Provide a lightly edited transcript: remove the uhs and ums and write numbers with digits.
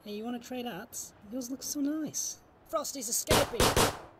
Hey, you want to trade hats? Yours looks so nice. Frosty's escaping!